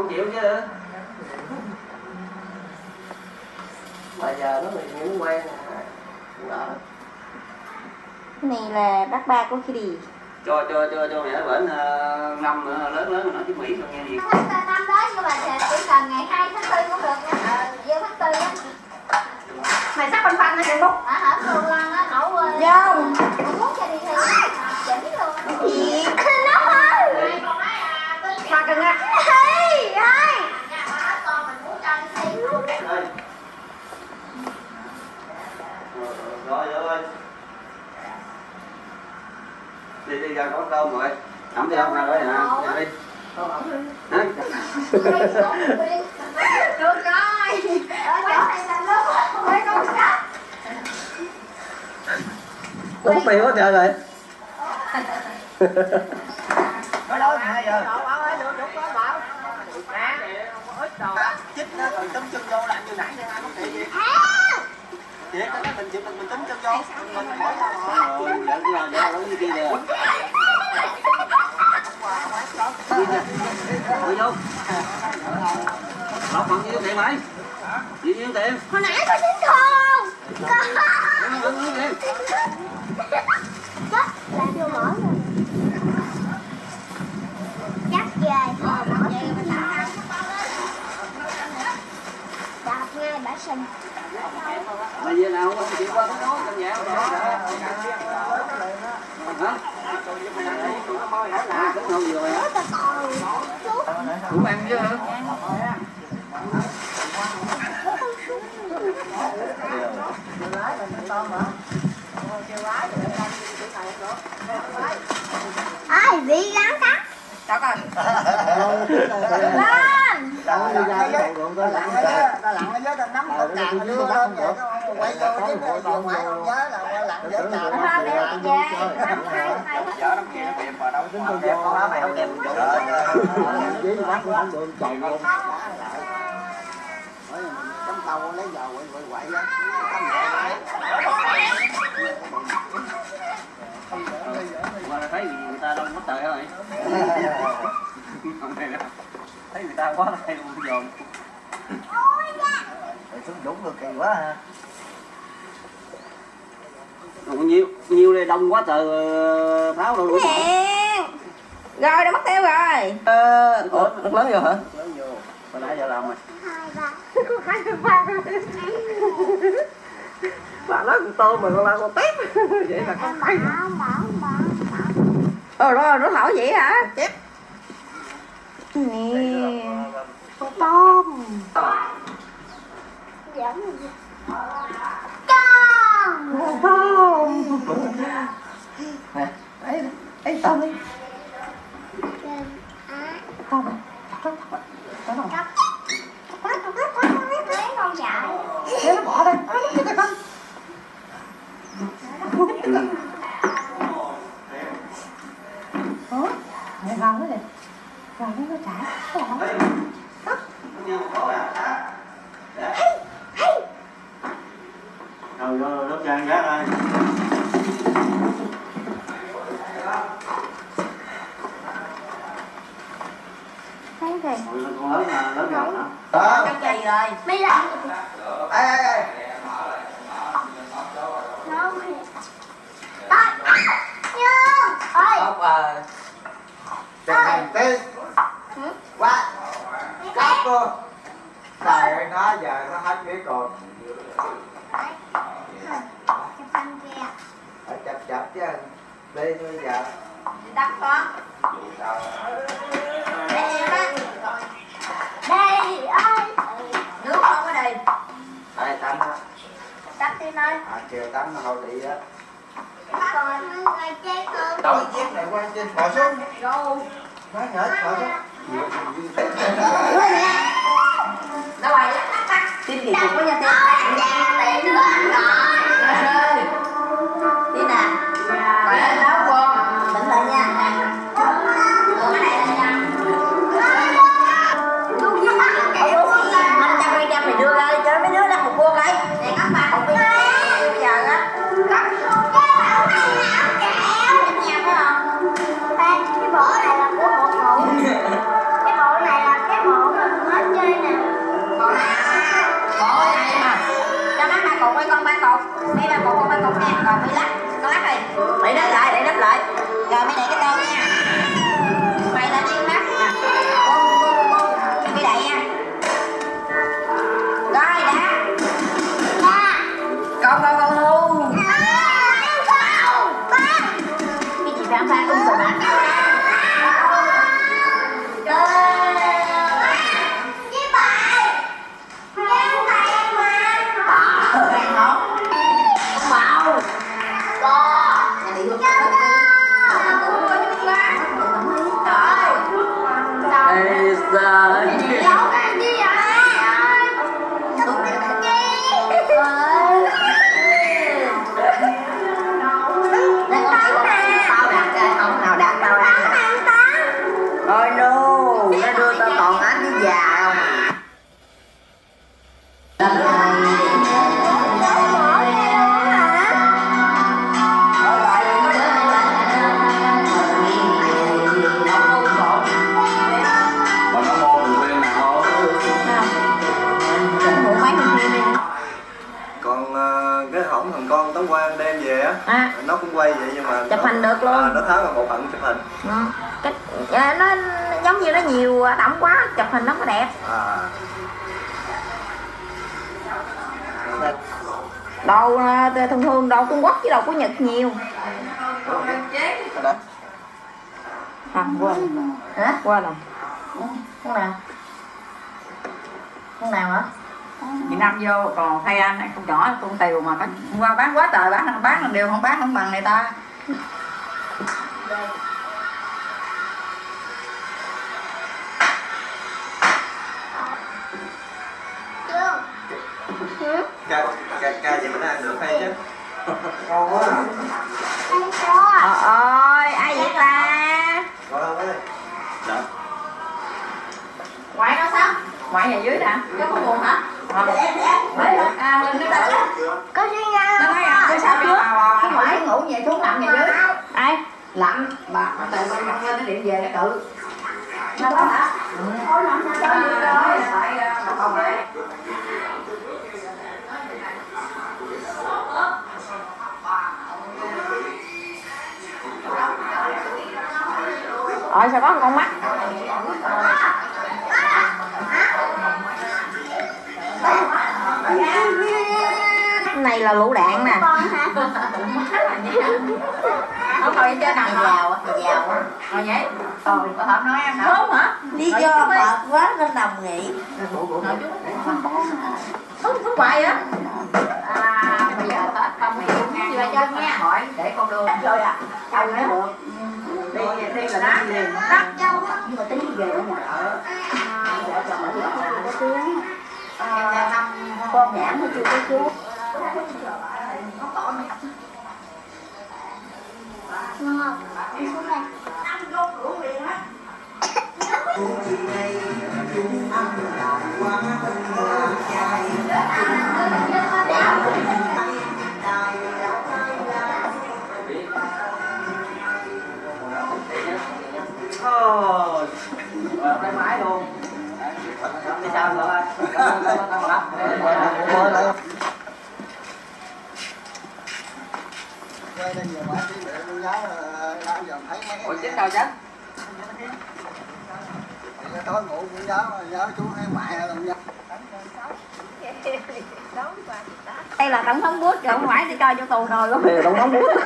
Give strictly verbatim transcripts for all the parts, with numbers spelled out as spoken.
không chịu chứ. Mà giờ nó bị những quen à. Này là bác ba của Kitty. Cho cho cho cho mẹ bển uh, năm nữa lớn lớn mà nói tiếng Mỹ không nghe gì. Năm đó nhưng mà chỉ cần ngày hai tháng tư cũng được nha. Vô tháng tư á. Mày sắp banh phanh hả Trần Bút? À hả? Thường Lan á, nấu Vô. muốn cho đi thi. Chỉnh luôn. Gì? Nó ơi. Mà cần á. Hey, hey. Nhà ba con mình muốn cho đi thi luôn. Rồi rồi. Đi đi ra có cơm rồi. Ẩm đi không ra đó nè. Đi. Hả? Được rồi. Ở chỗ này là lúc mấy con sắp. Đúng tiêu quá trời rồi. Nói đâu nè giờ. Bảo ơi được đúng đó bảo. Nè, ít đồ. Chích nó rồi túm chân vô làm như nãy nha, không thể gì. Chị có nói mình chịu mình mình túm chân vô. Mình hỏi sao rồi. Rồi, giỡn là giỡn giống như kia nè. Ngồi vô. Lọc bằng nhiêu tiền mày? Nhiêu nhiêu tiền? Hồi nãy có chín không? Có. Ăn ăn đi. Chắc làm vô mở rồi. Chắc về. Mở về mình đã. Đạp ngay bả sình. Mày về nào không chịu qua cái đó căn nhà rồi. Hả? À, cũng không rồi hả? Cũng ăn chứ hả? Ai bị gắn cắt. Đó coi. Lên. Ta lặn ở dưới ta nắm con càng nó đưa lên vậy nó quay vô chứ vừa ngoài không nhớ là qua lặn dưới càng nó Hôm nay về năm hai hai. chở năm kia nó kịp mà đâu tính tôi vô con áo mày không kịp chỗ đó dưới bắt cũng không được chồng luôn cắm tàu lấy dầu quậy quậy quậy Mà thấy người ta đông mất trời hả mày? Thấy người ta quá hay luôn dồn. rồi xuống dũng được kỳ quá ha. Nhiều nhiều đây đông quá trời tháo đâu đủ. Rồi đã mất tiêu rồi. Ờ, ủa, nước lớn vô hả? Lớn vô. Hồi nãy giờ làm rồi. Hai ba. Bà nói con tôm mà con la con tép. Vậy là con tay. Bảo bảo bảo. Ờ rồi nó hỏi vậy hả? Chép. Nè. Con tôm. Dẫn gì? Con. Con tôm. Nè, ấy ấy tôm đi. Tôm. Tôm. Tôm. Tôm. Lấy con dại. Thế nó bỏ đây. Nó mất cái con. Ủa? Mẹ vào nó đi. Vào nó nó trả. Nó bỏ. Rồi vô lớp trang gác ơi. Thấy kìa. Con lớn mà, lớn nhỏ hả? Đó. Cái gì rồi? Mấy lần. Ê ê ê. Nó kìa. Ôi. Dương. Ôi. Ốc à. Đừng hành tí. Quá. Cắp cô. Trời ơi nó giờ nó hết biết rồi. Chụp anh kìa. Phải chập chập chứ. Đi bây giờ. Đắp con. Đây ơi. Đây ơi. Nước không ở đây. Đây tắm á. Tắm đi nơi. À chiều tắm nó hôi đi á. Còn người chơi con. Đổi chiếc này qua trên bỏ xuống. Rồi. Nói nhớ bỏ xuống. Đâu rồi? Tim kỳ cục với nha Tim. Tiền nữa rồi. Tim nè. Rồi lên báo con. Tỉnh lại nha. Ở cái này là nha. năm trăm hai trăm mày đưa ra đi cho mấy đứa đặt một cô cái. Để các bạn không biết. Bây giờ á. Cái bộ này là của một hộ. Cái bộ này là cái bộ cột ơi, con ba cột. Đây ba cột, con ba cột nha. Còn mấy lắc, con lắc này. Để đắp lại, để đắp lại. Rồi mới đẩy cái con nha. Mày lên đi mắt. Bung bung bung. Mới đẩy nha. Rồi đã. Con con con hưu. Cái gì phán phán cũng rồi bạn. À, nó cũng quay vậy nhưng mà chụp nó, hình được luôn. À, nó tháo vào bộ phận chụp hình. Nó, cái, nó giống như nó nhiều đỏng quá, chụp hình nó có đẹp. À. Đồ thường thường đồ Trung Quốc chứ đồ của Nhật nhiều. À, quên. Hả? Quên rồi. Con nào? Con nào hả? Việt Nam vô còn thay anh này con nhỏ con tiều mà có qua bán quá trời, bán bán là đều không bán không bằng người ta. Ca ca ca gì mình ăn được hay chứ? Ngon quá. Trời ơi, ai vậy ta? Ngon không ơi? Dạ. Ngoại nó sao? Ngoại nhà dưới nè, có con buồn hả? Đấy, à, Linh nó đợi. Có chứ nha. Nó nói à, tôi sao trước? Cái ngoại ngủ về xuống nằm nhà dưới. Ai? Lạnh, bà từ bên mặt lên nó điện về nó tự. Nó đó hả? Ừ. À, tại bà phòng này. Ôi sao có một con mắt? Này là lựu đạn nè. Không ngồi trên nằm Giàu, giàu. rồi vậy. Rồi có thẩm nói em khốn hả? Lý do mệt quá nên nằm nghỉ. Không không hoài á. À bây giờ Tết không mày luôn nha. Chị bà cho nghe hỏi để con đưa rồi à. Chồng nó được. Đi đi là nó liền. Đắt châu á. Nhưng mà tí về ở nhà ở. Vợ chồng ở nhà có tiếng. À, năm con nhãn nó chưa có chú. Ngon. Đi xuống đây. Thôi. Rồi cái máy luôn. Đi sao nữa ơi? Ủa chết đâu chứ? Tối ngủ cũng nhớ, nhớ chú thấy mẹ luôn nha. Đây là tổng thống Bush rồi, không phải đi coi vô tù rồi luôn. Đây là tổng thống Bush.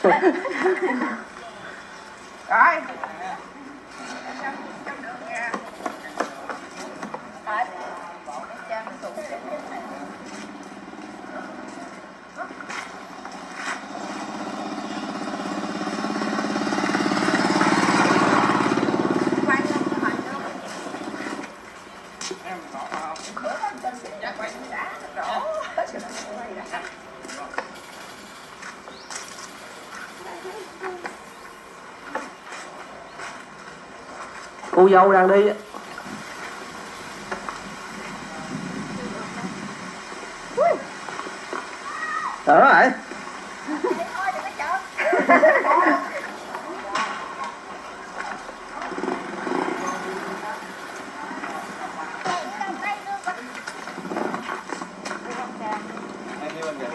Rồi. Cô dâu đang đi. Trời ơi. Em đi bên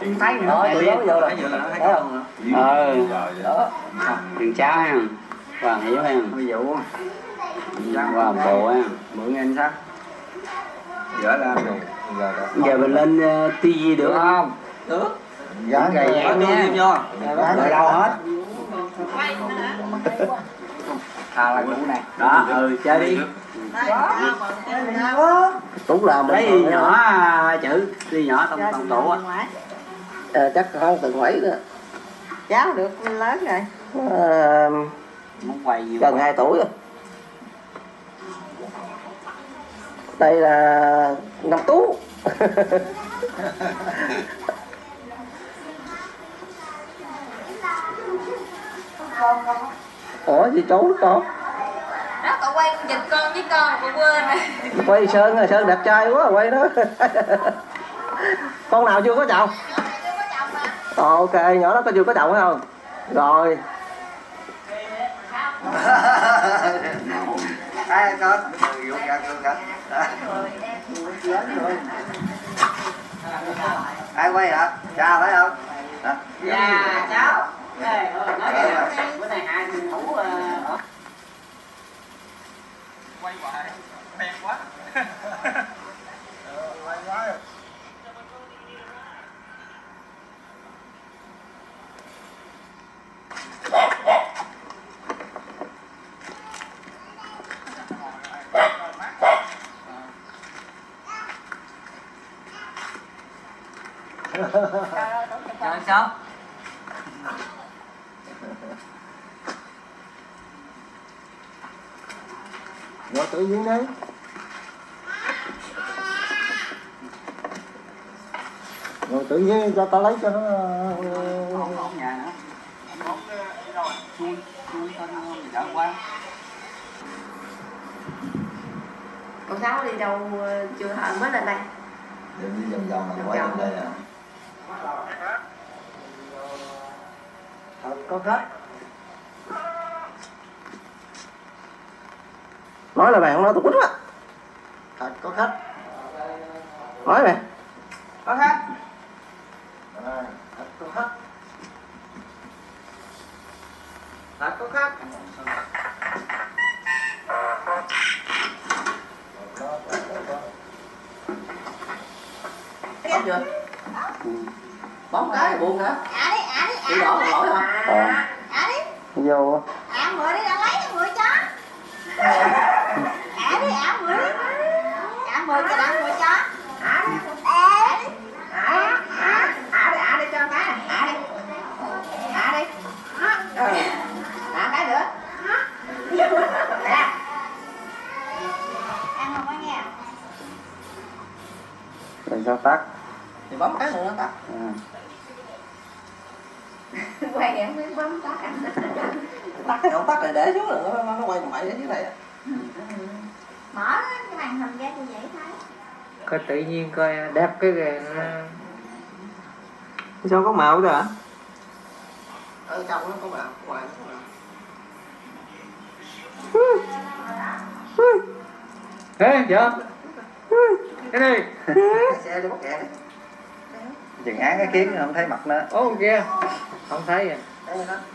thấy nữa. Đó, tụi nó vô rồi. Thấy vừa là nó thấy Thấy con không? rồi. Ờ, Đó. thằng cháu ha, Hoàng Hiểu ha, Ví dụ Hoàng Bộ ha. mượn anh sao? Dở ra rồi. Giờ mình lên uh, ti vi được không? Được. Gắn gầy dán nha. Vô. Rồi đâu hết. Thà là cũ này. Đó, ừ, chơi đi. Tú làm Lấy đi nhỏ à, chữ, đi nhỏ tông tông tủ á. Ờ, chắc không từng mấy nữa. Cháu được lớn rồi. À, Muốn quay nhiều. gần hai tuổi rồi. Đây là năm Tú. Ủa gì chú con? Đó, cậu quay con dịch con với con, cậu quên rồi. Quay Sơn rồi, Sơn đẹp trai quá quay đó. Con nào chưa có chồng? Ờ, ok, nhỏ đó có chưa có chồng phải không? Rồi. Ai con? Vô cả con cả. Ai quay hả? Cha phải không? Hả? Dạ, cháu. Đây, nói vậy bữa nay hai thủ ở Quay hoài. Bèn quá. Quay quá rồi. Trời sao? Ngồi tự nhiên đi. Ngồi tự nhiên cho ta lấy cho nó. Không nhà nữa. Chui, chui con đỡ quá. Cậu Sáu đi đâu chưa hả? Mới lên đây. Đi vòng vòng này, quay vòng đây nè. Có khách. Nói là bạn không nói tôi quýnh quá. Thật có khách. Nói mày. Có khách. À, thật có khách. Thật có khách. Bấm chưa? Bấm cái buồn hả? Ả đi, ả đi, Chữ đỏ còn lỗi hả? Ờ. Ả đi. Vô. Ả mười đi, đang lấy cho mười cho. Ả đi, ả mười đi. Ả mười cho đang mười cho. Ả đi. Ả đi. Ả, ả, ả đi, ả đi cho cái này. Ả đi. Ả đi. Rồi. Ả cái nữa. Nè. Ăn không có nghe. Rồi sao tắt? Thì bấm cái nữa nó tắt. À. Quay em biết bấm tắt anh. Tắt cái không tắt này để xuống rồi nó, nó quay mày ở dưới này. Mở cái màn hình ra cho dễ thấy. Coi tự nhiên coi đẹp cái kìa. Sao có màu đó hả? Ở trong nó có màu, ngoài nó có màu. Ê, dạ. Cái này. Xe đi bắt kẹt đi. Chừng án cái kiến không thấy mặt nữa. Ô kìa. Không thấy à. Đây đó.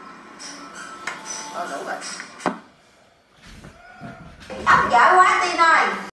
Ốc dở quá Tin ơi.